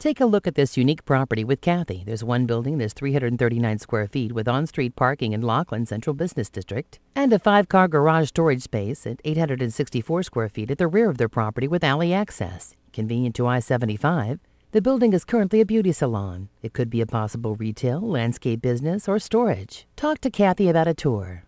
Take a look at this unique property with Kathy. There's one building that's 339 square feet with on-street parking in Lockland Central Business District and a 5-car garage storage space at 864 square feet at the rear of their property with alley access. Convenient to I-75, the building is currently a beauty salon. It could be a possible retail, landscape business, or storage. Talk to Kathy about a tour.